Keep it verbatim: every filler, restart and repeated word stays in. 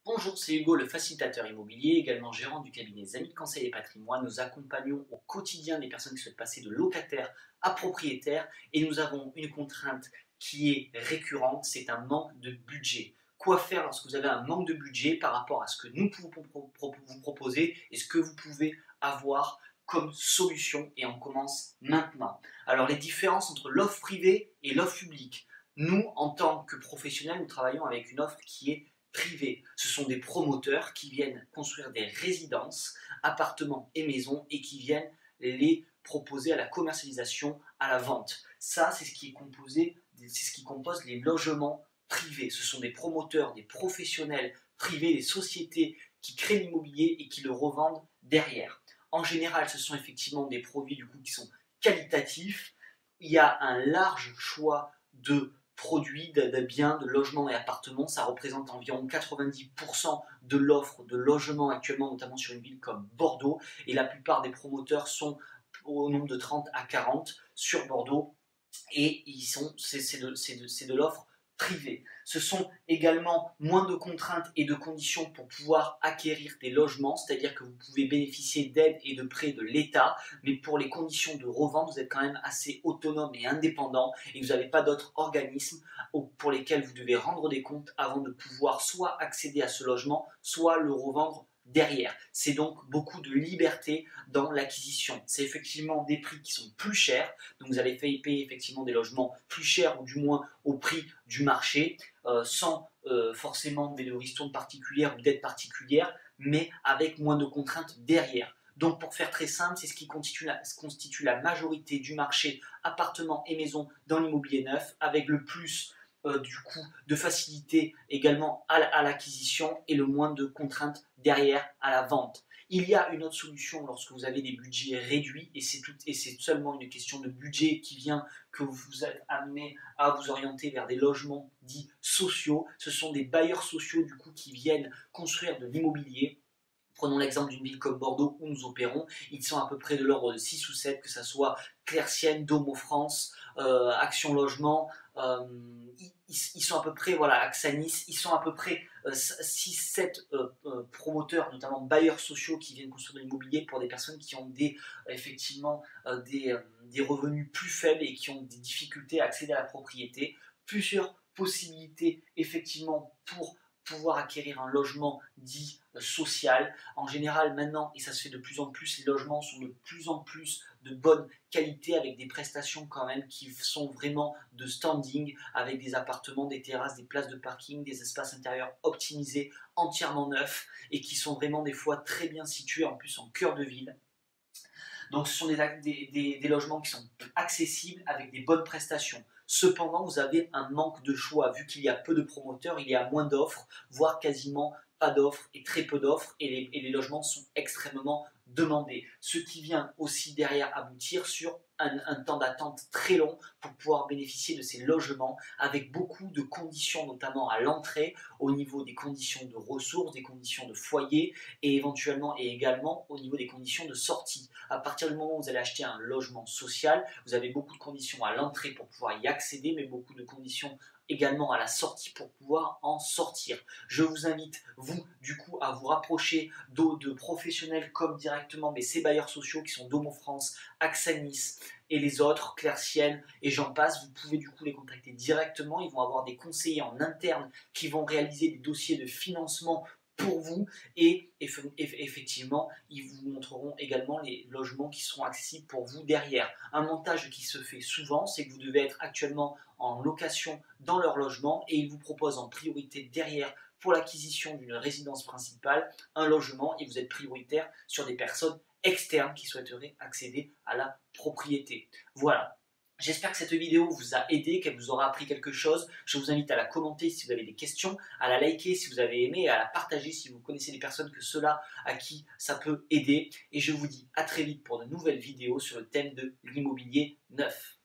Bonjour, c'est Hugo, le facilitateur immobilier, également gérant du cabinet Amis de Conseil et Patrimoine. Nous accompagnons au quotidien des personnes qui souhaitent passer de locataire à propriétaire et nous avons une contrainte qui est récurrente, c'est un manque de budget. Quoi faire lorsque vous avez un manque de budget par rapport à ce que nous pouvons vous proposer et ce que vous pouvez avoir comme solution, et on commence maintenant. Alors les différences entre l'offre privée et l'offre publique. Nous, en tant que professionnels, nous travaillons avec une offre qui est privés. Ce sont des promoteurs qui viennent construire des résidences, appartements et maisons et qui viennent les proposer à la commercialisation, à la vente. Ça, c'est ce qui est composé, c'est ce qui compose les logements privés. Ce sont des promoteurs, des professionnels privés, des sociétés qui créent l'immobilier et qui le revendent derrière. En général, ce sont effectivement des produits du coup qui sont qualitatifs. Il y a un large choix de produits, de, de biens, de logements et appartements. Ça représente environ quatre-vingt-dix pour cent de l'offre de logements actuellement, notamment sur une ville comme Bordeaux. Et la plupart des promoteurs sont au nombre de trente à quarante sur Bordeaux. Et ils sont, c'est, c'est de, c'est de, c'est de l'offre privée. Ce sont également moins de contraintes et de conditions pour pouvoir acquérir des logements, c'est-à-dire que vous pouvez bénéficier d'aides et de prêts de l'État, mais pour les conditions de revente, vous êtes quand même assez autonome et indépendant et vous n'avez pas d'autres organismes pour lesquels vous devez rendre des comptes avant de pouvoir soit accéder à ce logement, soit le revendre derrière. C'est donc beaucoup de liberté dans l'acquisition. C'est effectivement des prix qui sont plus chers, donc vous allez payer effectivement des logements plus chers ou du moins au prix du marché, euh, sans euh, forcément des ristournes particulières ou d'aides particulières, mais avec moins de contraintes derrière. Donc pour faire très simple, c'est ce qui constitue la, constitue la majorité du marché appartements et maisons dans l'immobilier neuf, avec le plus Euh, du coup de facilité également à l'acquisition et le moins de contraintes derrière à la vente. Il y a une autre solution lorsque vous avez des budgets réduits et c'est tout, et c'est seulement une question de budget qui vient que vous êtes amené à vous orienter vers des logements dits sociaux. Ce sont des bailleurs sociaux du coup qui viennent construire de l'immobilier. Prenons l'exemple d'une ville comme Bordeaux où nous opérons, ils sont à peu près de l'ordre de six ou sept, que ce soit Clercienne, Domo France, euh, Action Logement, euh, ils, ils, sont à peu près, voilà, Axanis, ils sont à peu près euh, six sept euh, euh, promoteurs, notamment bailleurs sociaux qui viennent construire de l'immobilier pour des personnes qui ont des, effectivement euh, des, euh, des revenus plus faibles et qui ont des difficultés à accéder à la propriété. Plusieurs possibilités effectivement pour pouvoir acquérir un logement dit social. En général, maintenant, et ça se fait de plus en plus, les logements sont de plus en plus de bonne qualité avec des prestations quand même qui sont vraiment de standing, avec des appartements, des terrasses, des places de parking, des espaces intérieurs optimisés, entièrement neufs et qui sont vraiment des fois très bien situés en plus en cœur de ville. Donc ce sont des, des, des, des logements qui sont accessibles avec des bonnes prestations. Cependant, vous avez un manque de choix. Vu qu'il y a peu de promoteurs, il y a moins d'offres, voire quasiment pas d'offres et très peu d'offres, et les, et les logements sont extrêmement demandés. Ce qui vient aussi derrière aboutir sur un, un temps d'attente très long pour pouvoir bénéficier de ces logements, avec beaucoup de conditions, notamment à l'entrée, au niveau des conditions de ressources, des conditions de foyer, et éventuellement et également au niveau des conditions de sortie. À partir du moment où vous allez acheter un logement social, vous avez beaucoup de conditions à l'entrée pour pouvoir y accéder, mais beaucoup de conditions également à la sortie pour pouvoir en sortir. Je vous invite, vous, du coup, à vous rapprocher de, de professionnels comme directement mais ces bailleurs sociaux qui sont Domo France, Axanis et les autres, Clercienne et j'en passe. Vous pouvez du coup les contacter directement. Ils vont avoir des conseillers en interne qui vont réaliser des dossiers de financement pour vous et effectivement ils vous montreront également les logements qui seront accessibles pour vous derrière. Un montage qui se fait souvent, c'est que vous devez être actuellement en location dans leur logement et ils vous proposent en priorité derrière pour l'acquisition d'une résidence principale un logement et vous êtes prioritaire sur des personnes externes qui souhaiteraient accéder à la propriété. Voilà. J'espère que cette vidéo vous a aidé, qu'elle vous aura appris quelque chose. Je vous invite à la commenter si vous avez des questions, à la liker si vous avez aimé et à la partager si vous connaissez des personnes que cela à qui ça peut aider. Et je vous dis à très vite pour de nouvelles vidéos sur le thème de l'immobilier neuf.